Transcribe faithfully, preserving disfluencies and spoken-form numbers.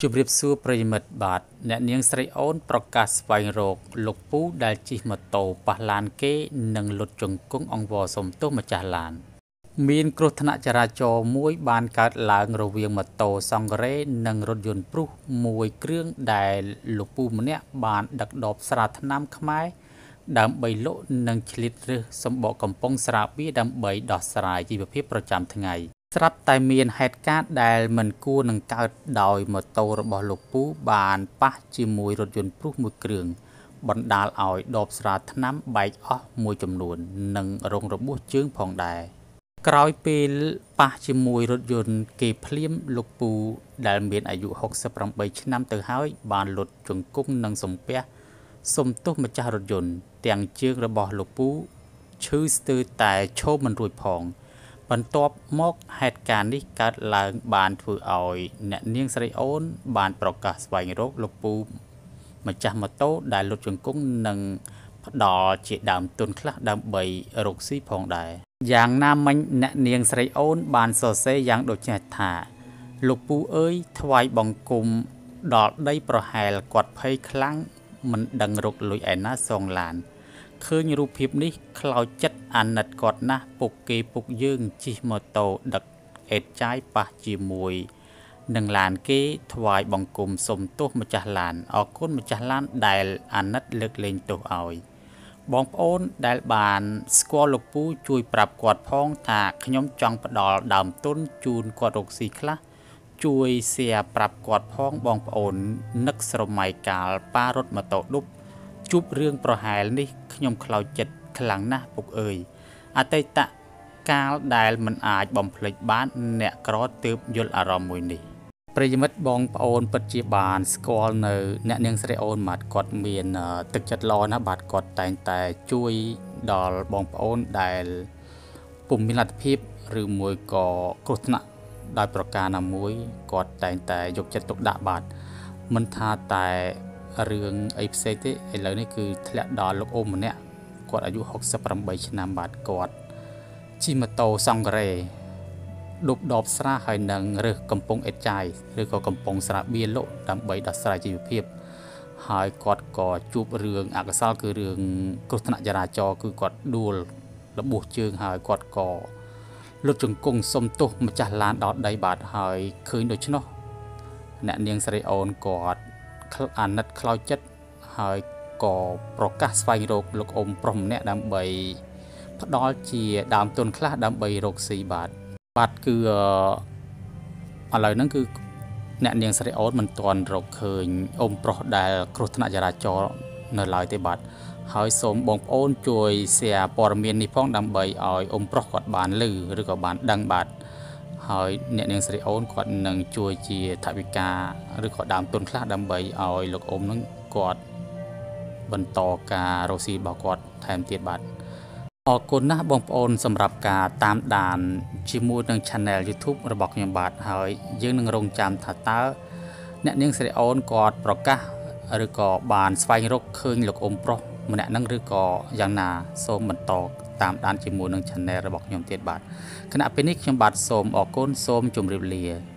ជម្រាបសួរប្រិយមិត្តបាទអ្នកនាងស្រីអូនប្រកាសស្វែងរកលោកពូដែលជិះម៉ូតូប៉ះឡានគេនិងលុតជង្គង់អង្វរសុំទោសម្ចាស់ឡានមានគ្រោះថ្នាក់ចរាចរណ៍មួយបានកើតឡើងរវាងម៉ូតូសង្ការេនិងរថយន្តព្រុសមួយគ្រឿងដែលលោកពូម្នាក់បានដឹកដបស្រាថ្នាំខ្មែរដើម្បីលក់និងឆ្លៀតរើសសម្បកកំប៉ុងស្រាបៀរដើម្បីដោះស្រាយជីវភាពប្រចាំថ្ងៃស្រាប់តែមានហេតុការណ៍ដែលមិនគួរនឹងកើតដោយម៉ូតូរបស់លោកពូបានប៉ះជាមួយរថយន្តព្រុសមួយគ្រឿងបណ្ដាលឲ្យដបស្រាថ្នាំបែកអស់មួយចំនួននិងរងរបួសជើងផងដែរក្រោយពេលប៉ះជាមួយរថយន្តគេភ្លាមលោកពូដែលមានអាយុហុកសិបប្រាំបីឆ្នាំទៅហើយបានលុតជង្គង់និងសំពះសុំទោសម្ចាស់រថយន្តទាំងជើងរបស់លោកពូឈឺស្ទើរតែឈរមិនរួចផងបន្ទាប់មកហេតុការណ៍នេះកើតឡើងបានធ្វើឲ្យអ្នកនាងស្រីអូនបានប្រកាសស្វែងរកលោកពូម្ចាស់ម៉ូតូដែលលុតជង្គង់និងផ្ដល់ជាដើមទុនខ្លះដើម្បីរកស៊ីផងដែរយ៉ាងណាមិញអ្នកនាងស្រីអូនបានសរសេរយ៉ាងដូចនេះថាលោកពូអើយថ្វាយបង្គំដល់ដីប្រហែលគាត់ភ័យខ្លាំងមិនដឹងរកលុយឯណាសងឡានឃើញរូបភាពនេះខ្លោចចិត្តអាណិតគាត់ណាស់ពុកគេពុកយើងជិះម៉ូតូដឹកអេតចាយប៉ះជាមួយនឹងឡានគេថ្វាយបង្គំសុំទោសម្ចាស់ឡានអរគុណម្ចាស់ឡានដែលអាណិតលើកលែងទោសឲ្យបងប្អូនដែលបានស្គាល់លោកពូជួយប្រាប់គាត់ផងថាខ្ញុំចង់ផ្ដល់ដើមទុនជូនគាត់រកស៊ីខ្លះជួយ share ប្រាប់គាត់ផងបងប្អូននឹកស្រមៃកាលប៉ារត់ម៉ូតូឌុបជួបរឿងប្រហែលនេះខ្ញុំខ្លោចចិត្តខ្លាំងណាស់ពុកអើយអតីតកាលដែលមិនអាចបំភ្លេចបានអ្នកក្រទើបយល់អារម្មណ៍មួយនេះប្រិយមិត្តបងប្អូនពិតជាបានស្គាល់នៅអ្នកនាងស្រីអូនបាទគាត់មានទឹកចិត្តល្អណាស់បាទគាត់តែងតែជួយដល់បងប្អូនដែលពុំមានលទ្ធភាពឬមួយក៏គ្រោះថ្នាក់ដោយប្រការណាមួយគាត់តែងតែយកចិត្តទុកដាក់បាទមិនថាតែរឿងអីផ្សេងទេឥឡូវនេះគឺធ្លាក់ដល់លោកអ៊ំម្នាក់គាត់អាយុហុកសិបប្រាំបីឆ្នាំបាទគាត់ជិះម៉ូតូសង្ការេដប់ដបស្រាហើយនឹងរើសកំប៉ុងអេតចាយឬក៏កំប៉ុងស្រាបៀរលក់ដើម្បីដោះស្រាយជីវភាពហើយគាត់ក៏ជួបរឿងអកុសលគឺរឿងគ្រោះថ្នាក់ចរាចរណ៍គឺគាត់ដួលរបួសជើងហើយគាត់ក៏លុតជង្គង់សុំទោសម្ចាស់ឡានដល់ដីបាទហើយឃើញដូច្នោះអ្នកនាងស្រីអូនគាត់អាណិតខ្លោចចិត្តហើយក៏ប្រកាសស្វែងរកលោកអ៊ំប្រុសម្នាក់ដើម្បីផ្ដល់ជាដើមទុនខ្លះដើម្បីរកស៊ីបាទបាទគឺឥឡូវហ្នឹងគឺអ្នកនាងស្រីអូនមិនទាន់រកឃើញអ៊ំប្រុសដែលគ្រោះថ្នាក់ចរាចរណ៍នៅឡើយទេបាទហើយសូមបងប្អូនជួយ share ព័ត៌មាននេះផងដើម្បីឲ្យអ៊ំប្រុសគាត់បានឮឬក៏បានដឹងបាទហើយអ្នកនាងស្រីអូនគាត់នឹងជួយជាថវិកាឬក៏ដើមទុនខ្លះដើម្បីឲ្យលោកអ៊ំនឹងគាត់បន្តការរកស៊ីរបស់គាត់ថែមទៀតបាទអរគុណណាស់បងប្អូនសម្រាប់ការតាមដានជាមួយនឹង channel YouTube របស់ខ្ញុំបាទហើយយើងនឹងរងចាំថាតើអ្នកនាងស្រីអូនគាត់ប្រកាសឬក៏បានស្វែងរកឃើញលោកអ៊ំប្រុសម្នាក់ហ្នឹងឬក៏យ៉ាងណាសូមបន្តតាមដានជាមួយនឹង channel របស់ខ្ញុំទៀតបាទគណៈពេលនេះខ្ញុំបាទសូមអរគុណសូមជម្រាបលា